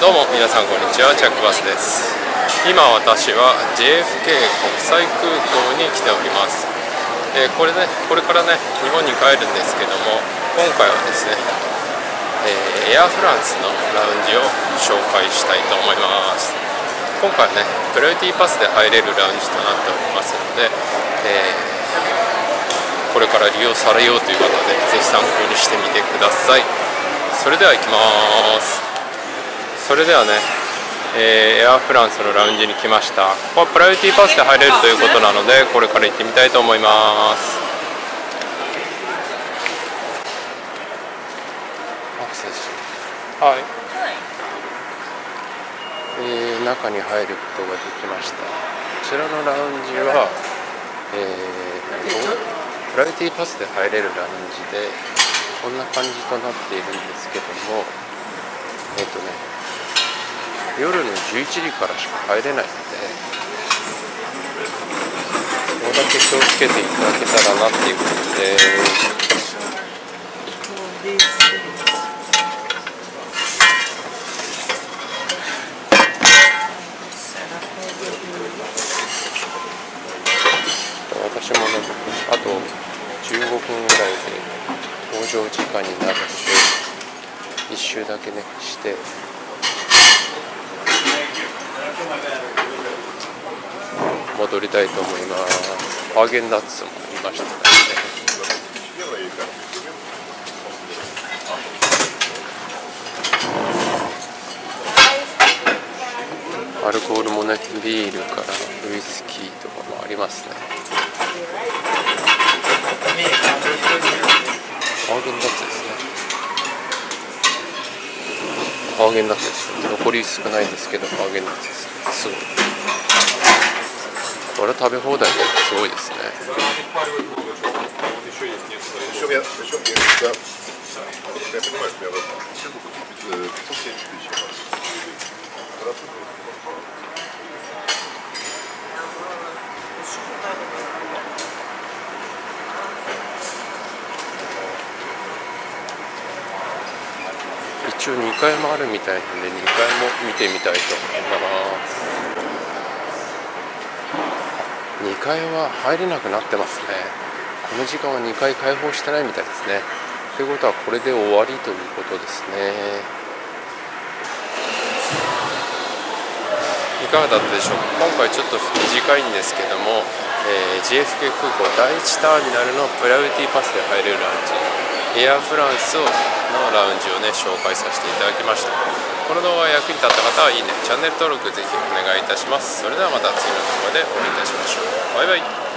どうも皆さんこんにちは、ジャックバスです。今私は JFK 国際空港に来ております。これからね日本に帰るんですけども、今回はですね、エアフランスのラウンジを紹介したいと思います。今回はねプライオリティパスで入れるラウンジとなっておりますので、これから利用されようという方でぜひ参考にしてみてください。それでは行きます。それではね、エアフランスのラウンジに来ました。ここはプライオリティパスで入れるということなので、これから行ってみたいと思います。はい、中に入ることができました。こちらのラウンジは、プライオリティパスで入れるラウンジでこんな感じとなっているんですけども、夜の11時からしか入れないので、ここだけ気をつけていただけたらなっていうことで、私もね、あと15分ぐらいで搭乗時間になるので、一周だけねして戻りたいと思います。ハーゲンダッツもいましたね。アルコールもね、ビールからウイスキーとかもありますね。ハーゲンダッツですね。ハーゲンダッツです。残り少ないですけど、ハーゲンダッツです。すごい。これ食べ放題ですごいですね。一応2階もあるみたいなので、2階も見てみたいと思います。2階は入れなくなってますね。この時間は2階開放してないみたいですね。ということはこれで終わりということですね。いかがだったでしょうか。今回ちょっと短いんですけども、JFK 空港第1ターミナルのプライオリティパスで入れるラウンジ、エアフランスのラウンジをね紹介させていただきました。この動画が役に立った方はいいね、チャンネル登録ぜひお願いいたします。それではまた次の動画でお会いいたしましょう。バイバイ。